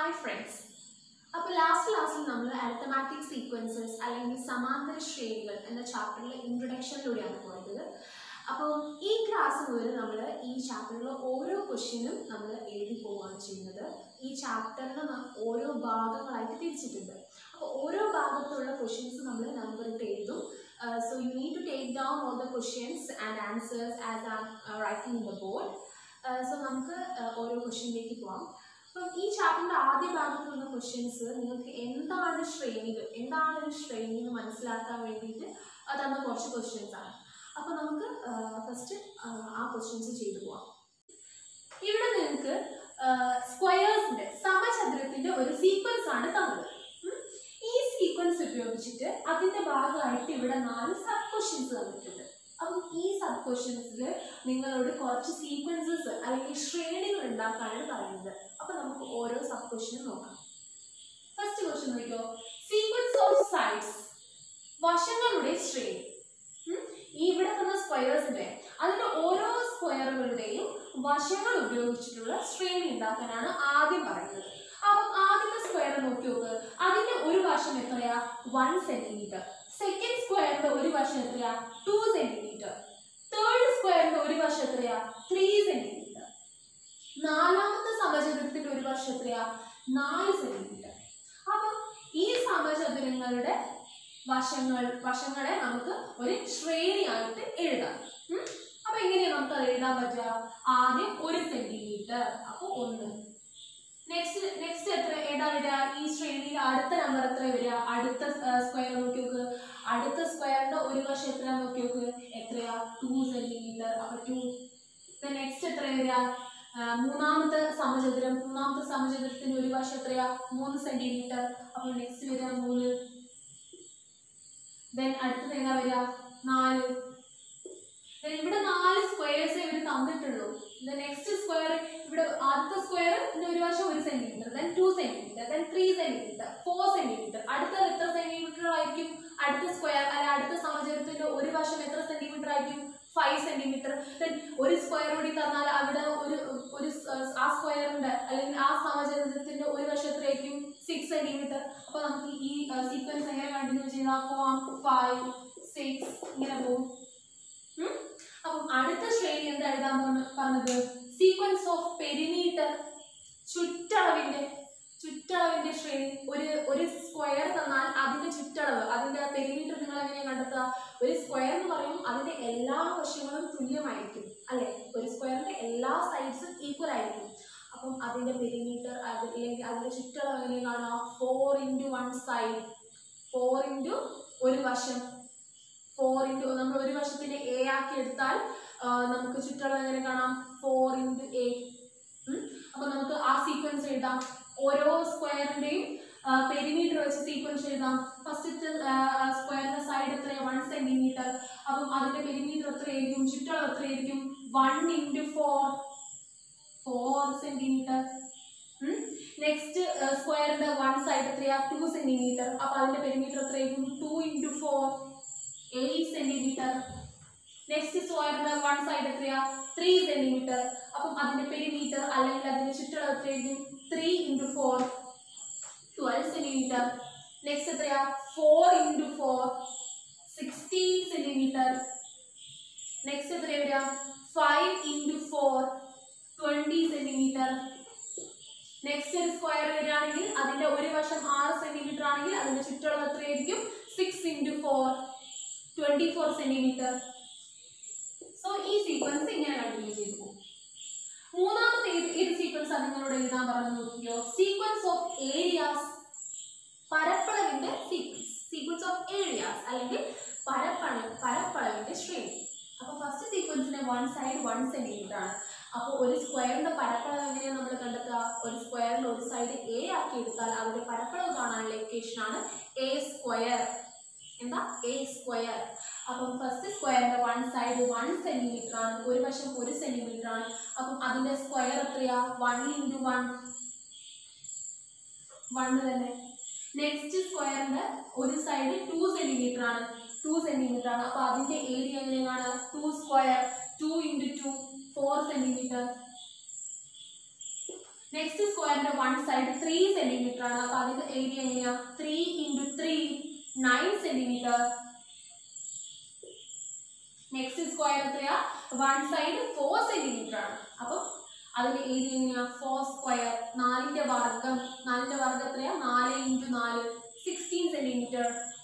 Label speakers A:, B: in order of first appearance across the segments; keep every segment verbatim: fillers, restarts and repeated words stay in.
A: Hi friends. അപ്പോൾ last ക്ലാസ്സിൽ നമ്മൾ അരിത്തമാറ്റിക് സീക്വൻസസ് അല്ലെങ്കിൽ സമാന്തര ശ്രേണികൾ എന്ന ചാപ്റ്ററിലെ ഇൻട്രൊഡക്ഷനിലൂടെയാണ് പോയത്. അപ്പോൾ ഈ ക്ലാസ് മുതൽ നമ്മൾ ഈ ചാപ്റ്ററിലെ ഓരോ ക്വസ്റ്റ്യനും നമ്മൾ എഴുതി പോവുകയാണ് ചെയ്യുന്നത്. ഈ ചാപ്റ്ററിന് ഓരോ ഭാഗങ്ങളായിട്ട് തിരിച്ചിട്ടുണ്ട്. അപ്പോൾ ഓരോ ഭാഗത്തുള്ള ക്വസ്റ്റ്യൻസ് നമ്മൾ നമ്പർ ഇട്ട് എഴുതും. So you need to take down all the questions and answers as I am writing in the board. So നമുക്ക് ഓരോ ക്വസ്റ്റ്യനിലേക്ക് പോകാം. അപ്പം ഈ ചാപ്റ്ററിന്റെ ആദ്യ ഭാഗത്ത് വന്ന ക്വസ്റ്റ്യൻസ് നിങ്ങൾക്ക് എന്താണ് ശ്രേണികൾ, എന്താണ് ഒരു ശ്രേണി എന്ന് മനസ്സിലാക്കാൻ വേണ്ടിയിട്ട് തന്ന കുറച്ച് ക്വസ്റ്റ്യൻസ് ആണ്. അപ്പോൾ നമുക്ക് ഫസ്റ്റ് ആ ക്വസ്റ്റ്യൻസ് ചെയ്തു പോവാം. ഇവിടെ നിങ്ങൾക്ക് സ്ക്വയേഴ്സിന്റെ സമചതുരത്തിന്റെ ഒരു സീക്വൻസ് ആണ് തന്നത്. ഈ സീക്വൻസ് ഉപയോഗിച്ചിട്ട് അതിന്റെ ഭാഗമായിട്ട് ഇവിടെ നാല് സബ് ക്വസ്റ്റ്യൻസ് തന്നിട്ടുണ്ട്. അപ്പം ഈ സബ് ക്വസ്റ്റ്യൻസിൽ നിങ്ങളോട് കുറച്ച് സീക്വൻസസ് അല്ലെങ്കിൽ ശ്രേണികൾ ഉണ്ടാക്കാനാണ് പറയുന്നത്. അപ്പൊ നമുക്ക് ഓരോ സബ് ക്വസ്റ്റ്യനും നോക്കാം. ഫസ്റ്റ് ക്വസ്റ്റ്യൻ നോക്കിയോ, സീക്വൻസ് ഓഫ് സൈഡ്സ്, വശങ്ങളുടെ ശ്രേണി. ഈ ഇവിടെ തന്ന സ്ക്വയേഴ്സിന്റെ അതിന്റെ ഓരോ സ്ക്വയറുകളുടെയും വശങ്ങൾ ഉപയോഗിച്ചിട്ടുള്ള ശ്രേണി ഉണ്ടാക്കാനാണ് ആദ്യം പറയുന്നത്. അപ്പം ആദ്യത്തെ സ്ക്വയർ നോക്കി നോക്ക്, അതിന്റെ ഒരു വശം എത്രയാ, വൺ സെന്റിമീറ്റർ. സെക്കൻഡ് സ്ക്വയറിന്റെ ഒരു വശം എത്രയാ, ടു സെന്റിമീറ്റർ. തേർഡ് സ്ക്വയറിന്റെ ഒരു വശം എത്രയാ, ത്രീ സെന്റിമീറ്റർ. നാലാമത്തെ സമചതുരത്തിന്റെ ഒരു വശം എത്രയാ, നാല് സെന്റിമീറ്റർ. അപ്പം ഈ സമചതുരങ്ങളുടെ വശങ്ങൾ വശങ്ങളെ നമുക്ക് ഒരു ശ്രേണിയായിട്ട് എഴുതാം. അപ്പൊ എങ്ങനെയാ നമുക്ക് അത് എഴുതാൻ പറ്റുക, ആദ്യം ഒരു സെന്റിമീറ്റർ, അപ്പൊ ഒന്ന്. നെക്സ്റ്റ് നെക്സ്റ്റ് എത്ര ഏതാ വരിക, ഈ ശ്രേണിയിൽ അടുത്ത നമ്പർ എത്ര വരിക, അടുത്ത സ്ക്വയർ നോക്കി നോക്ക്, അടുത്ത സ്ക്വയറിന്റെ ഒരു വശം എത്ര നോക്കി നോക്ക്, എത്രയാ, ടു സെന്റിമീറ്റർ. അപ്പൊ ടു. നെക്സ്റ്റ് എത്ര വരിക, മൂന്നാമത്തെ സമചതുരം മൂന്നാമത്തെ സമചതുരത്തിന്റെ ഒരു വശം എത്രയാ, മൂന്ന് സെന്റിമീറ്റർ. അപ്പോൾ നെക്സ്റ്റ് വരിക മൂന്ന്. ദെൻ അടുത്തത് ഏതാ വരിക, നാല്. ഇവിടെ നാല് സ്ക്വയേഴ്സ് ഇവർ തന്നിട്ടുള്ളൂ. നെക്സ്റ്റ് സ്ക്വയർ ഇവിടെ ആദ്യത്തെ സ്ക്വയറിന്റെ ഒരു വശം ഒരു centimetre, then two centimetre, then three centimetre, four centimetre. അടുത്തത് എത്ര സെന്റിമീറ്റർ ആയിരിക്കും, അടുത്ത സ്ക്വയർ അല്ല അടുത്ത സമചതുരത്തിന്റെ ഒരു വശം എത്ര സെന്റിമീറ്റർ ആയിരിക്കും, ഫൈവ് സെന്റിമീറ്റർ. ദെൻ ഒരു സ്ക്വയർ കൂടി തന്നാൽ അവിടെ ഒരു ഒരു ആ സ്ക്വയറിന്റെ അല്ലെങ്കിൽ ആ സമചതുരത്തിന്റെ ഒരു വശം എത്രയായിരിക്കും, സിക്സ് സെന്റിമീറ്റർ. അപ്പൊ നമുക്ക് ഈ സീക്വൻസ് എങ്ങനെ കണ്ടിന്യൂ ചെയ്താൽ പോവാം, ഫൈവ് സിക്സ് ഇങ്ങനെ പോകും. അപ്പം അടുത്ത ശ്രേണി എന്താ എഴുതാൻ പറഞ്ഞത്, സീക്വൻസ് ഓഫ് പെരിമീറ്റർ, ചുറ്റളവിന്റെ ചുറ്റളവിന്റെ ശ്രേണി. ഒരു ഒരു സ്ക്വയർ തന്നാൽ അതിന്റെ ചുറ്റളവ്, അതിന്റെ പെരിമീറ്റർ നിങ്ങൾ എങ്ങനെയാണ് കണ്ടെത്തുക, ഒരു സ്ക്വയർ എന്ന് പറയുമ്പോൾ അതിന്റെ എല്ലാ വശങ്ങളും തുല്യമായിരിക്കും അല്ലെ, ഒരു സ്ക്വയറിന്റെ എല്ലാ സൈഡ്സും ഈക്വൽ ആയിരിക്കും. അപ്പം അതിന്റെ പെരിമീറ്റർ അല്ലെങ്കിൽ അതിന്റെ ചുറ്റളവ് എങ്ങനെ കാണാം, four into one side, four into ഒരു വശം, ഫോർ ഇൻറ്റു നമ്മൾ ഒരു വശത്തിന്റെ എ ആക്കി എടുത്താൽ നമുക്ക് ചുറ്റളവ് എങ്ങനെ കാണാം, ഫോർ ഇൻറ്റു എ. അപ്പൊ നമുക്ക് ആ സീക്വൻസ് എഴുതാം. ഓരോ സ്ക്വയറിന്റെയും പെരിമീറ്റർ വെച്ച് സീക്വൻസ് എഴുതാം. ഫസ്റ്റത്തെ സ്ക്വയറിന്റെ സൈഡ് എത്രയാണ്, വൺ സെന്റിമീറ്റർ. അപ്പം അതിന്റെ പെരിമീറ്റർ എത്രയായിരിക്കും, ചുറ്റളവ് എത്രയായിരിക്കും, one into four, four centimetre. Next സ്ക്വയറിന്റെ വൺ സൈഡ് എത്രയാ, ടു സെന്റിമീറ്റർ. അപ്പൊ അതിന്റെ പെരിമീറ്റർ എത്രയായിരിക്കും, two into four, eight centimetre. Next സ്ക്വയറിന്റെ വൺ സൈഡ് എത്രയാ, ത്രീ സെന്റിമീറ്റർ. അപ്പം അതിന്റെ പെരിമീറ്റർ അല്ലെങ്കിൽ അതിന്റെ ചുറ്റളവ് എത്രയായിരിക്കും, three into four, twelve centimetre. Next എത്രയാ, four into four, sixteen centimetre. Next എത്രയാ വരിക, five into four, twenty centimetre. Next ഒരു സ്ക്വയർ വരികയാണെങ്കിൽ അതിന്റെ ഒരു വശം ആറ് സെന്റിമീറ്റർ ആണെങ്കിൽ അതിന്റെ ചുറ്റളവ് എത്രയായിരിക്കും, six into four, twenty four centimetre. So ഈ സീക്വൻസ് ഇങ്ങനെ കണ്ടിന്യൂ ചെയ്തു പോകും. മൂന്നാമത്തെ ഏത് സീക്വൻസ് ആണ് നിങ്ങളോട് എഴുതാൻ പറഞ്ഞു നോക്കിയോ, സീക്വൻസ് ഓഫ് ഏരിയാസ്, പരപ്പളവിന്റെ സീക്വൻസ്, സീക്വൻസ് ഓഫ് ഏരിയാസ് അല്ലെങ്കിൽ പരപ്പളവ് പരപ്പളവിന്റെ ശ്രേണി. അപ്പൊ ഫസ്റ്റ് സീക്വൻസിന്റെ വൺ സൈഡ് വൺ സെന്റിമീറ്റർ ആണ്. അപ്പോൾ ഒരു സ്ക്വയറിന്റെ പരപ്പളവ് എങ്ങനെയാണ് നമ്മൾ കണ്ടെത്തുക, ഒരു സ്ക്വയറിന്റെ ഒരു സൈഡ് എ ആക്കി എടുത്താൽ അതിന്റെ പരപ്പളവ് കാണാനുള്ള ഇക്വേഷൻ ആണ് എ സ്ക്വയർ. എന്താ, എ സ്ക്വയർ. അപ്പം ഫസ്റ്റ് സ്ക്വയറിന്റെ വൺ സൈഡ് വൺ സെന്റിമീറ്റർ ആണ്, ഒരു വശം ഒരു സെന്റിമീറ്റർ ആണ്. അപ്പം അതിന്റെ സ്ക്വയർ എത്രയാ, വൺ ഇൻറ്റു വൺ, വൺ തന്നെ. നെക്സ്റ്റ് സ്ക്വയറിന്റെ ഒരു സൈഡ് ടു സെന്റിമീറ്റർ ആണ്, ടു സെന്റിമീറ്റർ ആണ്. അപ്പൊ അതിന്റെ ഏരിയ എങ്ങനെയാണ്, two square, two into two, four centimetre. Next സ്ക്വയറിന്റെ വൺ സൈഡ് ത്രീ സെന്റിമീറ്റർ ആണ്. അപ്പൊ അതിന്റെ ഏരിയ എങ്ങനെയാ? Three into three nine centimetre. Next square എത്രയാ? വൺ സൈഡ് ഫോർ സെന്റിമീറ്റർ ആണ്. അപ്പൊ അതിന്റെ ഏരിയ എങ്ങനെയാ? ഫോർ സ്ക്വയർ, നാലിന്റെ വർഗം. നാലിന്റെ വർഗം എത്രയാ? നാല് ഇൻറ്റു നാല് സിക്സ്റ്റീൻ സെന്റിമീറ്റർ.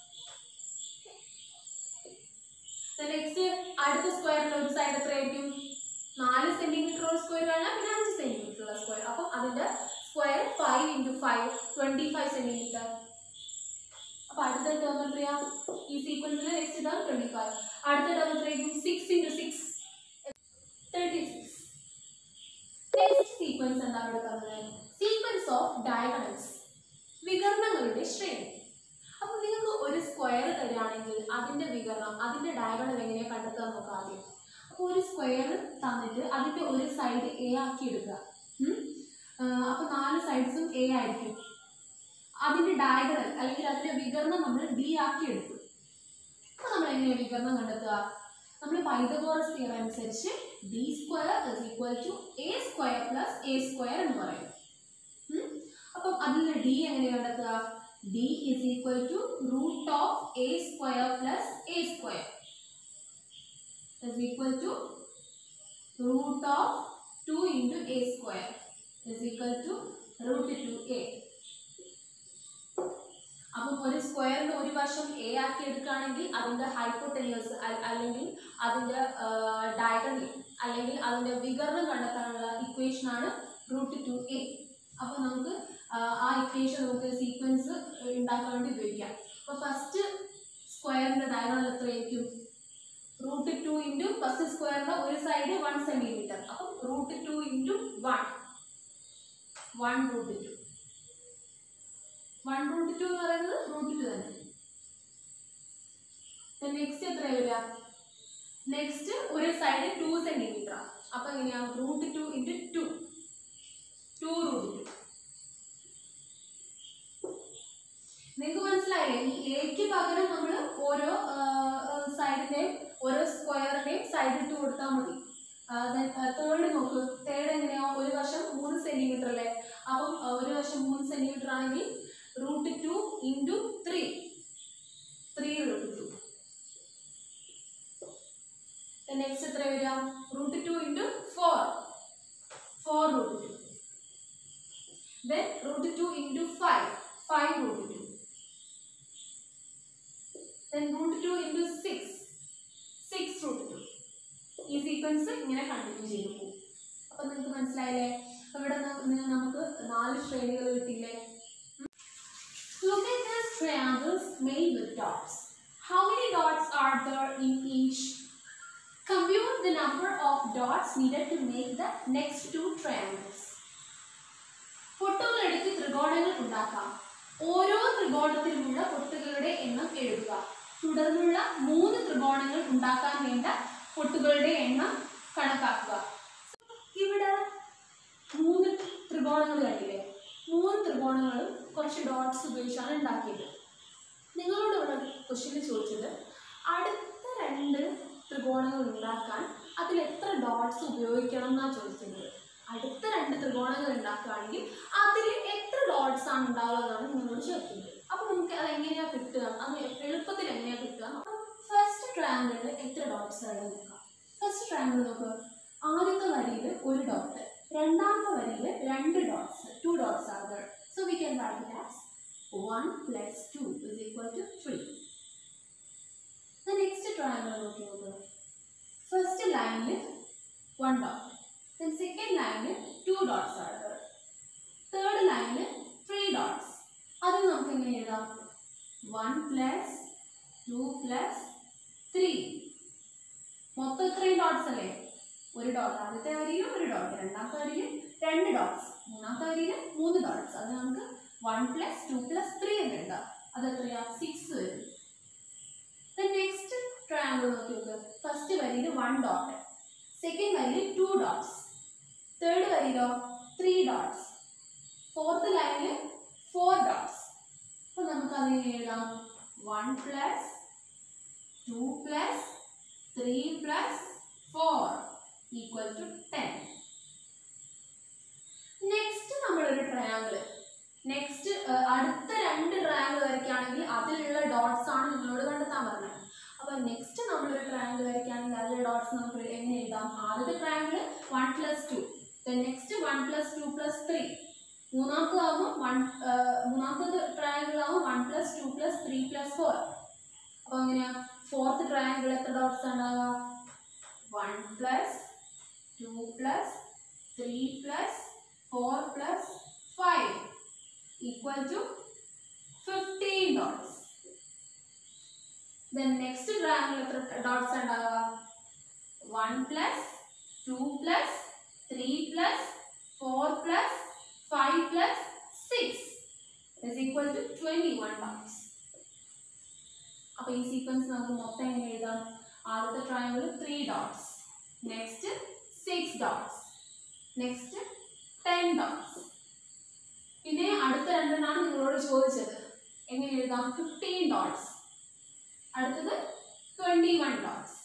A: നെക്സ്റ്റ് അടുത്ത സ്ക്വയറിന്റെ ഒരു സൈഡ് എത്രയായിരിക്കും? നാല് സെന്റിമീറ്റർ ഉള്ള സ്ക്വയർ ആണ്, പിന്നെ അഞ്ച് സെന്റിമീറ്റർ ഉള്ള സ്ക്വയർ. അപ്പൊ അതിന്റെ square five into five twenty five centimetre. അപ്പൊ അടുത്ത ടേം എത്രയാ? ഈ സീക്വൻസിലെ നെക്സ്റ്റ് ടേം ട്വന്റി ഫൈവ്. അടുത്ത ടേം എത്രയായിരിക്കും? Six into six thirty six. Next sequence എന്താ ഇവിടെ പറഞ്ഞത്? സീക്വൻസ് ഓഫ് ഡയഗണൽസ്, വികർണങ്ങളുടെ ശ്രേണി. അപ്പൊ നിങ്ങൾക്ക് ഒരു സ്ക്വയർ തരികയാണെങ്കിൽ അതിന്റെ വികരണം, അതിന്റെ ഡയഗണൽ എങ്ങനെയാ കണ്ടെത്താൻ നോക്കാം ആദ്യം. അപ്പൊ ഒരു സ്ക്വയർ തന്നിട്ട് അതിന്റെ ഒരു സൈഡ് എ ആക്കി എടുക്കുക. അപ്പൊ നാല് സൈഡ്സും എ ആയിരിക്കും. അതിന്റെ ഡയഗണൽ അല്ലെങ്കിൽ അതിന്റെ വികരണം നമ്മൾ ബി ആക്കി എടുക്കും. അപ്പൊ നമ്മൾ എങ്ങനെയാ വികരണം കണ്ടെത്തുക? നമ്മൾ പൈതഗോറസ് തിയറം അനുസരിച്ച് B square is equal to A square plus A square എന്ന് പറയും. അപ്പം അതിൽ ഡി എങ്ങനെ കണ്ടെത്തുക? D is equal to root of A square plus A square is equal to root of two into a square is equal to root two a. അപ്പോൾ ഒരു സ്ക്വയറിന്റെ ഒരു വശം എ ആക്കി എടുക്കുകയാണെങ്കിൽ അതിന്റെ ഹൈപ്പോടെന്യൂസ് അല്ലെങ്കിൽ അതിന്റെ ഡയഗണൽ അല്ലെങ്കിൽ അതിന്റെ വികരണം കണ്ടെത്താനുള്ള ഇക്വേഷൻ ആണ് റൂട്ട് ടു എ. അപ്പോൾ നമുക്ക് ആ ഇക്വേഷൻ നമുക്ക് സീക്വൻസ് ഉണ്ടാക്കാൻ വേണ്ടി ഉപയോഗിക്കാം. അപ്പോൾ ഫസ്റ്റ് സ്ക്വയറിന്റെ ഡയഗണൽ എത്രയായിരിക്കും? റൂട്ട് ടു ഇൻറ്റു ഫസ്റ്റ് സ്ക്വയറിന്റെ ഒരു സൈഡ് വൺ സെന്റിമീറ്റർ. അപ്പം root two into one one root two one root two എന്ന് പറയുന്നത് റൂട്ട് ടു തന്നെ. നെക്സ്റ്റ് എത്ര വരിക? നെക്സ്റ്റ് ഒരു സൈഡ് ടു സെന്റിമീറ്റർ. അപ്പൊ എങ്ങനെയാ? Root two into two two root two. നിങ്ങൾക്ക് മനസ്സിലായില്ലേ? ഈ എക്ക് പകരം നമ്മൾ ഓരോ സൈഡിന്റെയും ഓരോ സ്ക്വയറിന്റെയും സൈഡ് ഇട്ട് കൊടുത്താൽ മതി. തേർഡ് നോക്ക്. തേർഡ് എങ്ങനെയാ? ഒരു വശം മൂന്ന് സെന്റിമീറ്റർ അല്ലേ? അപ്പം ഒരു വശം മൂന്ന് സെന്റിമീറ്റർ ആണെങ്കിൽ root two into three three root two. Next എത്ര വരിക? Root two into four four root two. Then root two into five five root two. Then root two into six six root two. ഈ sequence ഇങ്ങനെ continue ചെയ്തു പോകും. അപ്പൊ നിങ്ങൾക്ക് മനസ്സിലായില്ലേ? ഇവിടെ നമുക്ക് നാല് ശ്രേണികൾ കിട്ടിയില്ലേ? Look at these triangles made with dots. How many dots are there in each? Compute the number of dots needed to make the next two triangles. പൊട്ടുകൾ എടുത്ത് ത്രികോണങ്ങൾ ഉണ്ടാക്കാം. ഓരോ ത്രികോണത്തിലുമുള്ള പൊട്ടുകളുടെ എണ്ണം എഴുതുക. തുടർന്നുള്ള മൂന്ന് ത്രികോണങ്ങൾ ഉണ്ടാക്കാൻ വേണ്ട പൊട്ടുകളുടെ എണ്ണം കണക്കാക്കുക. ഇവിടെ മൂന്ന് ത്രികോണങ്ങൾ കണ്ടില്ലേ? മൂന്ന് ത്രികോണങ്ങളും കുറച്ച് ഡോട്ട്സ് ഉപയോഗിച്ചാണ് ഉണ്ടാക്കിയത്. നിങ്ങളോട് ഇവിടെ ക്വസ്റ്റ്യൻ ചോദിച്ചത് അടുത്ത രണ്ട് ത്രികോണങ്ങൾ ഉണ്ടാക്കാൻ അതിൽ എത്ര ഡോട്ട്സ് ഉപയോഗിക്കണം എന്നാണ് ചോദിക്കുന്നത്. അടുത്ത രണ്ട് ത്രികോണങ്ങൾ ഉണ്ടാക്കുകയാണെങ്കിൽ അതിൽ എത്ര ഡോട്ട്സ് ആണ് ഉണ്ടാവുക എന്നാണ് നിങ്ങളോട് ചോദിക്കുന്നത്. അപ്പൊ നമുക്ക് അത് എങ്ങനെയാ കിട്ടുക? അത് എളുപ്പത്തിൽ എങ്ങനെയാ കിട്ടുക? ഫസ്റ്റ് ട്രയാങ്കിളിൽ എത്ര ഡോട്ട്സ് ആണ് നോക്കാം. ഫസ്റ്റ് ട്രയാങ്കിൾ നോക്കുക. ആദ്യത്തെ വരിയിൽ ഒരു ഡോട്ട്, രണ്ടാമത്തെ വരിയിൽ രണ്ട് ഡോട്ട്സ്, ടു ഡോട്ട്സ് ആണ് there. So we can write it as one plus two is equal to three. The next triangle നോക്കി നോക്കുക. ഫസ്റ്റ് ലൈനിൽ one dot. Then second line two dots are there. Third line three dots. അത് നമുക്ക് എങ്ങനെ എഴുതാം? one plus two plus three. മൊത്തം ഇത്രയും dots അല്ലേ? ഒരു ഡോട്ട് ആദ്യത്തെ വരിയിൽ ഒരു ഡോട്ട്, രണ്ടാമത്തെ വരിയിൽ രണ്ട് ഡോട്ട്സ്, മൂന്നാമത്തെ വരിയിൽ മൂന്ന് ഡോട്ട്സ്. അത് നമുക്ക് one plus two plus three എന്ന് എഴുതാം. അത് എത്രയാ? six വരും. Then next triangle നോക്കി നോക്കുക. ഫസ്റ്റ് വരിയിൽ one dot, സെക്കൻഡ് വരിയിൽ two dots, തേർഡ് വരിയിലോ three dots, ഫോർത്ത് ലൈനിൽ four dots. അപ്പോൾ നമുക്ക് അതിനെ എഴുതാം one plus two plus three plus four equal to ten. Next നമ്മളൊരു ട്രയാങ്കിൾ നെക്സ്റ്റ് അടുത്ത രണ്ട് ട്രയാങ്കിൾ വരയ്ക്കുകയാണെങ്കിൽ അതിലുള്ള ഡോട്ട്സ് ആണ് നിങ്ങളോട് കണ്ടെത്താൻ പറഞ്ഞത്. അപ്പോൾ നെക്സ്റ്റ് നമ്മളൊരു ട്രയാങ്കിൾ വരയ്ക്കുകയാണെങ്കിൽ അതിലെ ഡോട്ട്സ് നമുക്ക് എങ്ങനെ എഴുതാം? ആദ്യത്തെ triangle one plus two, next one plus two plus three, മൂന്നാമത്തതാകുമ്പോൾ വൺ മൂന്നാമത്തെ ട്രയാങ്കിൾ ആകുമ്പോൾ one plus two plus three plus four. അപ്പോൾ എങ്ങനെയാ ഫോർത്ത് ട്രയാങ്കിൾ എത്ര ഡോട്ട്സ് ഉണ്ടാവുക? One plus two plus three plus four plus five equal to fifteen dots. Then next triangle എത്ര dots ഉണ്ടാവുക? one plus two plus three plus four plus five plus six is equal to twenty-one dots. അപ്പോൾ ഈ sequence നമുക്ക് മൊത്തം എങ്ങനെ എഴുതാം? ആദ്യത്തെ triangle three dots, next six dots, next ten dots. പിന്നെ അടുത്ത രണ്ടെണ്ണമാണ് നിങ്ങളോട് ചോദിച്ചത്, എങ്ങനെ എഴുതാം? ഫിഫ്റ്റീൻ ഡോട്ട്സ്, അടുത്തത് ട്വന്റി വൺ ഡോട്ട്സ്.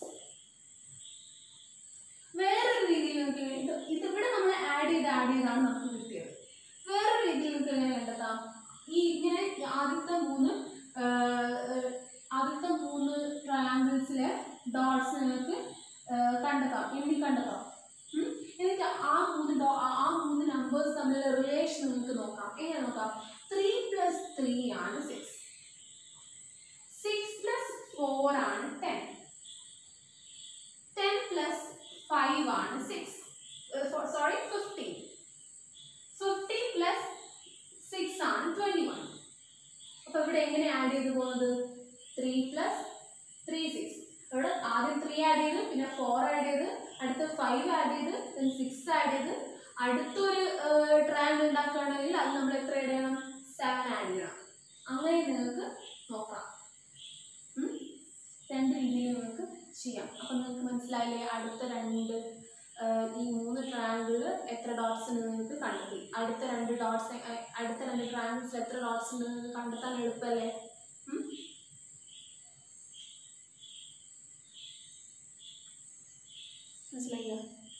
A: വേറൊരു രീതിയിൽ നമുക്ക് ഇതിവിടെ നമ്മൾ ആഡ് ചെയ്ത് ആഡ് ചെയ്താണ് നമുക്ക് കിട്ടിയത്. വേറൊരു രീതിയിൽ നമുക്ക് എങ്ങനെ കണ്ടെത്താം? ഈ ഇങ്ങനെ ആദ്യത്തെ മൂന്ന് ആദ്യത്തെ മൂന്ന് ട്രയാങ്കിൾസിലെ ഡോട്ട്സ് നിങ്ങൾക്ക് കണ്ടെത്താം, എണ്ണി കണ്ടെത്താം. എന്നിട്ട് ആ മൂന്ന് ഡോ ആ മൂന്ന് നമ്പേഴ്സ് തമ്മിലുള്ള റിലേഷൻ നിങ്ങൾക്ക് നോക്കാം. എങ്ങനെ നോക്കാം? ത്രീ പ്ലസ് ത്രീ ആണ് സിക്സ്, സിക്സ് പ്ലസ് ഫോർ ആണ് ടെൻ, ടെൻ പ്ലസ് ഫൈവ് ആണ് six sorry fifteen, fifteen plus six ആണ് ട്വന്റി വൺ. അപ്പൊ ഇവിടെ എങ്ങനെ ആഡ് ചെയ്ത് പോകുന്നത്? ത്രീ പ്ലസ് ത്രീ സിക്സ്, ഇവിടെ ആദ്യം ത്രീ ആഡ് ചെയ്ത്, പിന്നെ ഫോർ ആഡ് ചെയ്ത്, അടുത്ത ഫൈവ് ആഡ് ചെയ്ത്, പിന്നെ സിക്സ് ആഡ് ചെയ്ത്, അടുത്തൊരു ട്രയാങ്കിൾ ഉണ്ടാക്കുകയാണെങ്കിൽ അത് നമ്മൾ എത്ര ആഡ് ചെയ്യണം? സെവൻ ആഡ് ചെയ്യണം. അങ്ങനെ നിങ്ങൾക്ക് നോക്കാം. രണ്ട് രീതിയിൽ നിങ്ങൾക്ക് ചെയ്യാം. അപ്പം നിങ്ങൾക്ക് മനസ്സിലായില്ലേ? അടുത്ത രണ്ട് ഈ മൂന്ന് ട്രയാങ്കിളിൽ എത്ര ഡോട്ട്സ് നിങ്ങൾക്ക് കണ്ടെത്തി? അടുത്ത രണ്ട് ഡോട്ട്സ് അടുത്ത രണ്ട് ട്രയാങ്കിൾസിൽ എത്ര ഡോട്ട്സ് നിങ്ങൾക്ക് കണ്ടെത്താൻ എളുപ്പമല്ലേ? മനസ്സിലായില്ല?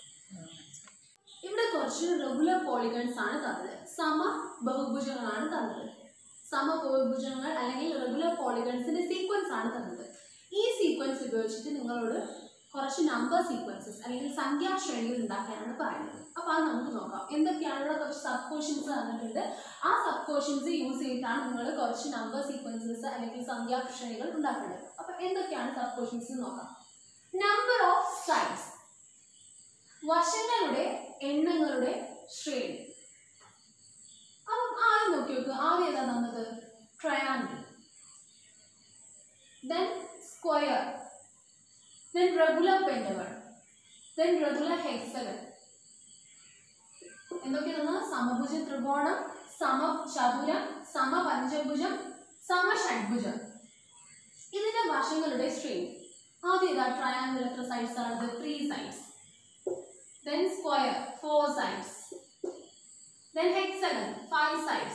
A: ഇവിടെ കുറച്ച് റെഗുലർ പോളിഗൺസ് ആണ് തന്നത്, സമ ബഹുഭുജങ്ങളാണ് തന്നത്. സമ ബഹുഭുജങ്ങൾ അല്ലെങ്കിൽ റെഗുലർ പോളിഗൺസിന്റെ സീക്വൻസ് ആണ് തന്നത്. ഈ സീക്വൻസ് ഉപയോഗിച്ചിട്ട് നിങ്ങളോട് കുറച്ച് നമ്പർ സീക്വൻസസ് അല്ലെങ്കിൽ സംഖ്യാശ്രേണികൾ ഉണ്ടാക്കാനാണ് പറയുന്നത്. അപ്പോൾ അത് നമുക്ക് നോക്കാം. എന്തൊക്കെയാണുള്ള കുറച്ച് സബ് ക്വസ്റ്റ്യൻസ് തന്നിട്ടുണ്ട്. ആ സബ് ക്വസ്റ്റ്യൻസ് യൂസ് ചെയ്തിട്ടാണ് നിങ്ങൾ കുറച്ച് നമ്പർ സീക്വൻസസ് അല്ലെങ്കിൽ സംഖ്യാശ്രേണികൾ ഉണ്ടാക്കേണ്ടത്. അപ്പോൾ എന്തൊക്കെയാണ് സബ് ക്വസ്റ്റ്യൻസ് നോക്കാം. നമ്പർ ഓഫ് സൈഡ്സ്, വശങ്ങളുടെ എണ്ണങ്ങളുടെ ശ്രേണി. അപ്പം ആദ്യം നോക്കി നോക്കുക. ആദ്യം ഏതാ തന്നത്? Triangle, then square, then regular pentagon, then regular hexagon. എന്തൊക്കെ തന്നത്? സമഭുജ ത്രികോണം, സമചതുരം, സമപഞ്ചഭുജം, സമഷഡ്ഭുജം. ഇതിന്റെ വശങ്ങളുടെ ശ്രേണി. ആദ്യം ഏതാ? ട്രയാങ്കിൾ എത്ര സൈഡ്സ് ആണ്? Three sides. Then square, four sides. Then hexagon, five sides.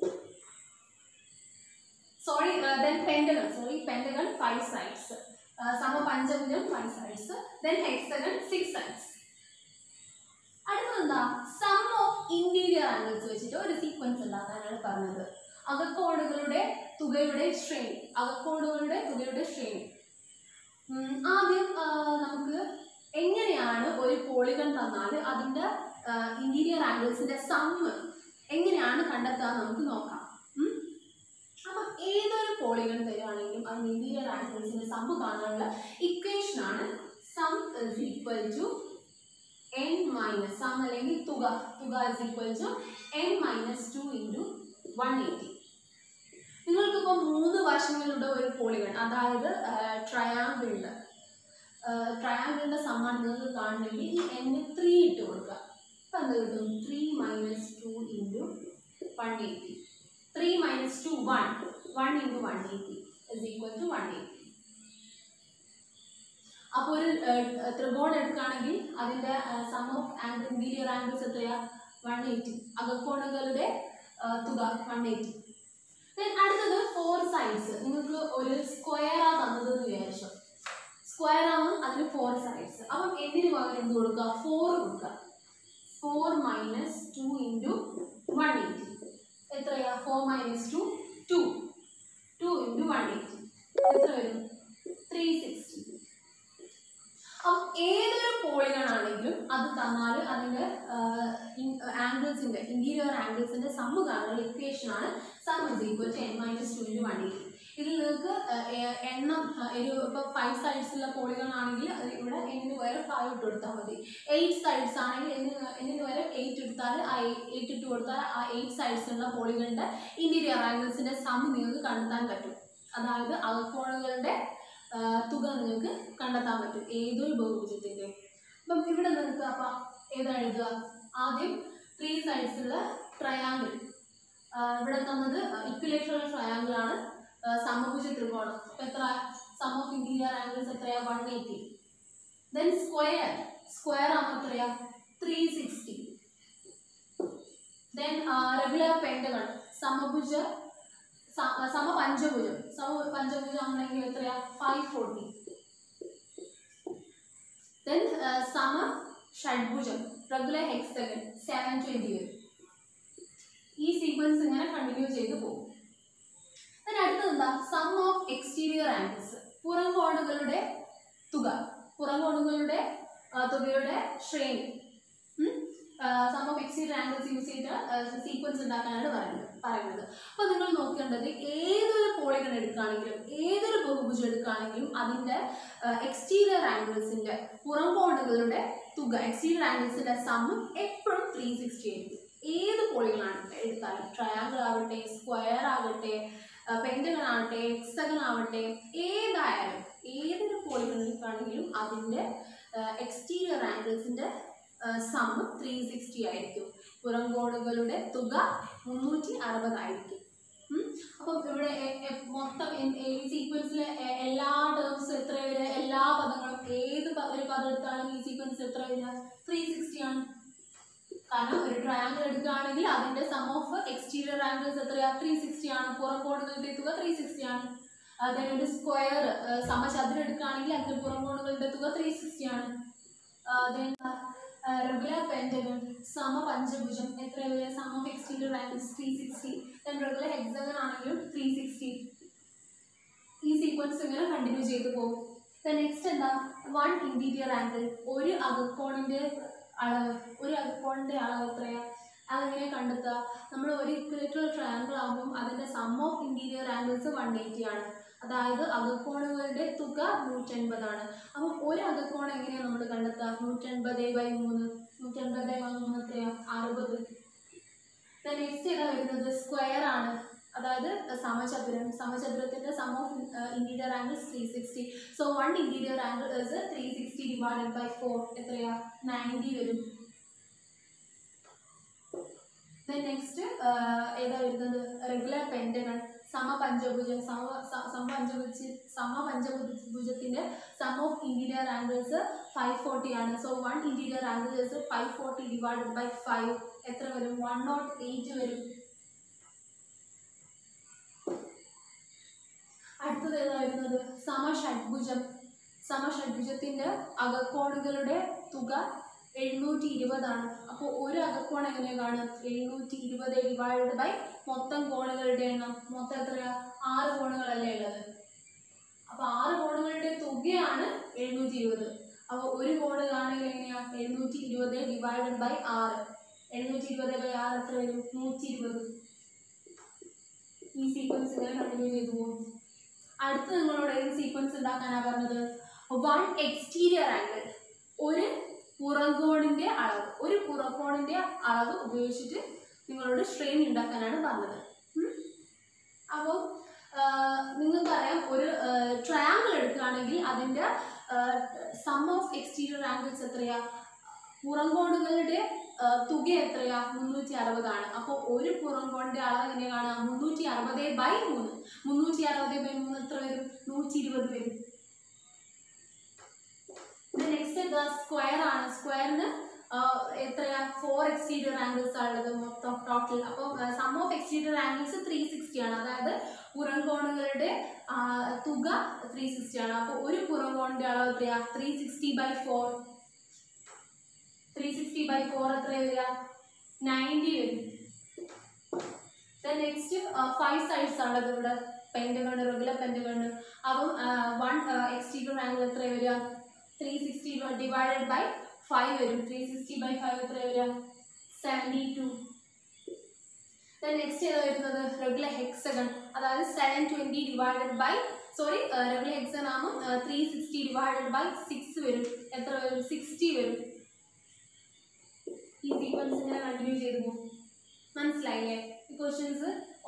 A: Sorry, uh, then pentagon. Sorry, pentagon, five sides. Uh, Samapanjabhujam, five sides. Then hexagon, six sides. അടുത്തതെന്താ? സം ഓഫ് ഇന്റീരിയർ ആംഗിൾസ് വെച്ചിട്ട് ഒരു sequence ഉണ്ടാക്കാനാണ് പറഞ്ഞത്. അകക്കോണുകളുടെ തുകയുടെ ശ്രേണി, അകക്കോണുകളുടെ തുകയുടെ ശ്രേണി. ആദ്യം നമുക്ക് എങ്ങനെയാണ് ഒരു പോളിഗൺ തന്നാൽ അതിൻ്റെ ഇന്റീരിയർ ആംഗിൾസിന്റെ സമ്മ് എങ്ങനെയാണ് കണ്ടെത്തുക നമുക്ക് നോക്കാം. അപ്പം ഏതൊരു പോളിഗൺ തരുവാണെങ്കിലും അതിന് ഇന്റീരിയർ ആംഗിൾസിന്റെ സമ്മ് കാണാനുള്ള ഇക്വേഷൻ ആണ് sum is equal to N minus sum അല്ലെങ്കിൽ തുക തുക is equal to N minus two into one eighty. നിങ്ങൾക്കിപ്പോൾ മൂന്ന് വശങ്ങളുടെ ഒരു പോളിഗൺ, അതായത് ട്രയാങ്കിളിൻ്റെ ട്രയാങ്കിളിൻ്റെ സമ്മാണ് നിങ്ങൾക്ക് കാണണമെങ്കിൽ ഈ എൻ ത്രീ ഇട്ട് കൊടുക്കുക. അപ്പം എന്ത് കിട്ടും? Three minus two into one eighty. Three minus two one, one into one eighty is equal to one eighty. അപ്പോൾ ഒരു ത്രികോണം എടുക്കുകയാണെങ്കിൽ അതിൻ്റെ sum of angle interior angles എത്രയാ? One eighty. അകക്കോണുകളുടെ തുക വൺ എയ്റ്റി. അടുത്തത് ഫോർ സൈഡ്സ്. നിങ്ങൾക്ക് ഒരു സ്ക്വയറാ തന്നത് എന്ന് വിചാരിച്ചു. സ്ക്വയർ ആണ്, അതിന് ഫോർ സൈഡ്സ്. അപ്പം എന്തിനു പകരം എന്ത് കൊടുക്കുക? ഫോർ കൊടുക്കുക. Four minus two into one eighty. എത്രയാ? Four minus two two. Two into one eighty എത്ര വരും? Three sixty. അപ്പം ഏതൊരു പോളിഗൺ ആണെങ്കിലും അത് തന്നാൽ അതിൻ്റെ ആംഗിൾസിൻ്റെ ഇൻറ്റീരിയർ ആംഗിൾസിൻ്റെ സമ്മ് കാണുന്ന ഇക്വേഷൻ ആണ് sum is equal to N minus two into one eighty. ഇതിൽ നിങ്ങൾക്ക് എണ്ണം ഒരു ഇപ്പോൾ ഫൈവ് സൈഡ്സുള്ള പോളിഗൺ ആണെങ്കിൽ ഇവിടെ എന്നിന് പകരം ഫൈവ് ഇട്ട് കൊടുത്താൽ മതി. എയ്റ്റ് സൈഡ്സ് ആണെങ്കിൽ എന്നിന് എന്നിന് പകരം എയ്റ്റ് എടുത്താൽ ആ എയ്റ്റ് ഇട്ട് കൊടുത്താൽ ആ എയ്റ്റ് സൈഡ്സുള്ള പോളിഗണിൻ്റെ ഇൻറ്റീരിയർ ആംഗിൾസിൻ്റെ സം നിങ്ങൾക്ക് കണ്ടെത്താൻ പറ്റും. അതായത് അകക്കോണുകളുടെ തുക നിങ്ങൾക്ക് കണ്ടെത്താൻ പറ്റും ഏതൊരു ബഹുഭുജത്തിൻ്റെ. അപ്പം ഇവിടെ നിങ്ങൾക്ക് അപ്പം ഏതാ എഴുതുക? ആദ്യം ത്രീ സൈഡ്സുള്ള ട്രയാങ്കിൾ ഇവിടെ തന്നത് ഇക്വിലേറ്ററൽ ട്രയാങ്കിൾ ആണ്, സമഭുജ ത്രികോണം. അപ്പം എത്ര? സം ഓഫ് ഇൻറ്റീരിയർ ആംഗിൾസ് എത്രയാ? One eighty. Then square square ആകുമ്പോൾ എത്രയാ? Three sixty. Then regular pentagon സമഭുജ സമപഞ്ചഭുജം സമപഞ്ചഭുജം ആണെങ്കിൽ എത്രയാ? Five forty. ദെൻ സമ ഷഡ്ഭുജം റെഗുലർ ഹെക്സഗൺ സെവൻ ട്വൻറ്റി വരും. ഈ സീക്വൻസ് ഇങ്ങനെ കണ്ടിന്യൂ ചെയ്ത് പോകും. അടുത്തത് എന്താ? സം ഓഫ് എക്സ്റ്റീരിയർ ആംഗിൾസ് പുറംകോണുകളുടെ തുക. പുറംകോണുകളുടെ തുകയുടെ ശ്രേണി. Sum of exterior angles use ചെയ്തിട്ട് സീക്വൻസ് ഉണ്ടാക്കാനാണ് പറയുന്നത് പറയുന്നത് അപ്പോൾ നിങ്ങൾ നോക്കേണ്ടത് ഏതൊരു പോളിഗൺ എടുക്കുകയാണെങ്കിലും ഏതൊരു ബഹുഭുജം എടുക്കുകയാണെങ്കിലും അതിൻ്റെ എക്സ്റ്റീരിയർ ആംഗിൾസിൻ്റെ പുറംകോണുകളുടെ തുക എക്സ്റ്റീരിയർ ആംഗിൾസിൻ്റെ സമ്മ് എപ്പോഴും ത്രീ സിക്സ്റ്റി ആയിരിക്കും. ഏത് പോളിഗണാണ് എടുത്താലും ട്രയാങ്കിൾ ആവട്ടെ, സ്ക്വയർ ആകട്ടെ, പെൻറ്റഗൺ ആവട്ടെ, ഹെക്സഗൺ ആവട്ടെ, ഏതായാലും ഏതൊരു പോളിഗണിലാണെങ്കിലും അതിൻ്റെ എക്സ്റ്റീരിയർ ആംഗിൾസിൻ്റെ സമ്മ് ത്രീ സിക്സ്റ്റി ആയിരിക്കും. പുറംകോണുകളുടെ തുക മുന്നൂറ്റി അറുപതായിരിക്കും. അപ്പം ഇവിടെ മൊത്തം ഈ സീക്വൻസിലെ എല്ലാ ടേംസും എത്ര വരിക? എല്ലാ പദങ്ങളും ഏത് ഒരു പദം എടുത്താലും ഈ സീക്വൻസ് എത്ര വരിക? ത്രീ സിക്സ്റ്റി ആണ്. കാരണം ഒരു ട്രയാങ്കിൾ എടുക്കുകയാണെങ്കിൽ അതിൻ്റെ സം ഓഫ് എക്സ്റ്റീരിയർ ആംഗിൾസ് എത്രയാ? ത്രീ സിക്സ്റ്റി ആണ്. പുറംകോണുകളുടെ തുക ത്രീ സിക്സ്റ്റി ആണ്. അതായത് ഒരു സ്ക്വയർ സമചതുരം എടുക്കുകയാണെങ്കിൽ അതിൻ്റെ പുറംകോണുകളുടെ തുക ത്രീ സിക്സ്റ്റി ആണ്. റെഗുലർ പെൻറ്റഗൺ സമപഞ്ചഭുജം എത്ര വരിക? Sum of exterior angles three sixty. Then regular hexagon ആണെങ്കിലും ത്രീ സിക്സ്റ്റി. ഈ സീക്വൻസ് ഇങ്ങനെ കണ്ടിന്യൂ ചെയ്ത് പോകും. ദെൻ നെക്സ്റ്റ് എന്താ? One interior angle. ഒരു അകക്കോണിൻ്റെ അളവ് ഒരു അകക്കോണിൻ്റെ അളവ് എത്രയാ? അതെങ്ങനെ കണ്ടെത്തുക? നമ്മൾ ഒരു ഇക്വലേറ്ററൽ ട്രയാങ്കിൾ ആകുമ്പം അതിൻ്റെ sum of interior angles one eighty ആണ്. അതായത് അകക്കോണുകളുടെ തുക നൂറ്റൻപതാണ്. അപ്പം ഒരു അകക്കോൺ എങ്ങനെയാണ് നമ്മൾ കണ്ടെത്തുക? നൂറ്റൻപത് ബൈ മൂന്ന്. നൂറ്റൻപത് ബൈ മൂന്ന് എത്രയാ? അറുപത്. നെക്സ്റ്റ് ഏതാ വരുന്നത്? സ്ക്വയർ ആണ്. അതായത് സമചതുരം സമചതുരത്തിൻ്റെ sum of interior angles three sixty. So one interior angle is three sixty divided by four എത്രയാ? നയൻറ്റി വരും. നെക്സ്റ്റ് ഏതാ വരുന്നത്? റെഗുലർ പെൻറ്റഗൺ സമപഞ്ചഭുജം സമ സമപഞ്ചഭുജ സമപഞ്ചഭുജത്തിൻ്റെ sum of interior angles five forty ആണ്. So one interior angle is five forty divided by five എത്ര വരും? വൺ നോട്ട് എയ്റ്റ് വരും. അടുത്തത് ഏതാ വരുന്നത്? സമഷഡ്ഭുജം സമഷഡ്ഭുജത്തിൻ്റെ അകക്കോണുകളുടെ തുക എഴുന്നൂറ്റി ഇരുപതാണ്. അപ്പോൾ ഒരു അകക്കോൺ എങ്ങനെ കാണും? എഴുന്നൂറ്റി ഇരുപത് ഡിവൈഡഡ് ബൈ മൊത്തം കോണുകളുടെ എണ്ണം. മൊത്തം എത്രയാ? ആറ് കോണുകളല്ലേ ഉള്ളത്. അപ്പോൾ ആറ് കോണുകളുടെ തുകയാണ് എഴുന്നൂറ്റി ഇരുപത്. അപ്പോൾ ഒരു കോണ് കാണുകയാണെങ്കിൽ എങ്ങനെയാ? എഴുന്നൂറ്റി ഇരുപത് ഡിവൈഡഡ് ബൈ ആറ്. എഴുന്നൂറ്റി ഇരുപത് ബൈ ആറ് എത്ര വരും? നൂറ്റി ഇരുപത്. ഈ സീക്വൻസ് ഇങ്ങനെ കണ്ടിന്യൂ ചെയ്തു പോകും. അടുത്ത് നിങ്ങളോട് ഏത് സീക്വൻസ് ഉണ്ടാക്കാനാണ് പറഞ്ഞത്? One exterior angle. ഒരു പുറംകോണിൻ്റെ അളവ് ഒരു പുറംകോണിൻ്റെ അളവ് ഉപയോഗിച്ചിട്ട് നിങ്ങളോട് ശ്രേണി ഉണ്ടാക്കാനാണ് പറഞ്ഞത്. അപ്പോൾ നിങ്ങൾക്കറിയാം ഒരു ട്രയാങ്കിൾ എടുക്കുകയാണെങ്കിൽ അതിൻ്റെ സം ഓഫ് എക്സ്റ്റീരിയർ ആംഗിൾസ് എത്രയാ? പുറംകോണുകളുടെ തുക എത്രയാ? മുന്നൂറ്റി അറുപതാണ്. അപ്പോൾ ഒരു പുറംകോണിൻ്റെ അളവ് എങ്ങനെ കാണാം? മുന്നൂറ്റി അറുപത് ബൈ മൂന്ന്. മുന്നൂറ്റി അറുപത് ബൈ മൂന്ന് എത്ര വരും? നൂറ്റി ഇരുപത് വരും. നെക്സ്റ്റ് എന്താ? സ്ക്വയർ ആണ്. സ്ക്വയറിന് എത്രയാ? ഫോർ എക്സ്റ്റീരിയർ ആംഗിൾസ് ഉള്ളത് മൊത്തം ടോട്ടൽ. അപ്പോൾ sum of exterior angles three sixty ആണ്. അതായത് പുറംകോണുകളുടെ തുക ത്രീ സിക്സ്റ്റി ആണ്. അപ്പോൾ ഒരു പുറംകോണിൻ്റെ അളവ് എത്രയാ? Three sixty by four. Three sixty by four എത്ര വരിക? നയൻറ്റി വരും. നെക്സ്റ്റ് ഫൈവ് സൈഡ്സ് ആണ് ഇവിടെ പെൻറ്റഗൺ റെഗുലർ പെൻറ്റഗൺ. അപ്പം വൺ എക്സ്റ്റീരിയർ ആംഗിൾ എത്ര വരിക? Three sixty divided by five വരും. ത്രീ സിക്സ്റ്റി ബൈ ഫൈവ് എത്ര വരിക? Seventy two. നെക്സ്റ്റ് ഏതാ വരുന്നത്? റെഗുലർ ഹെക്സഗൺ, അതായത് seven twenty divided by sorry regular hexagon ആകുമ്പോൾ three sixty divided by six വരും. എത്ര വരും? സിക്സ്റ്റി വരും. ഈ സീക്വൻസ് ഇങ്ങനെ കണ്ടിന്യൂ ചെയ്തു പോകും. മനസ്സിലായില്ലേ? ഈ ക്വസ്റ്റ്യൻസ്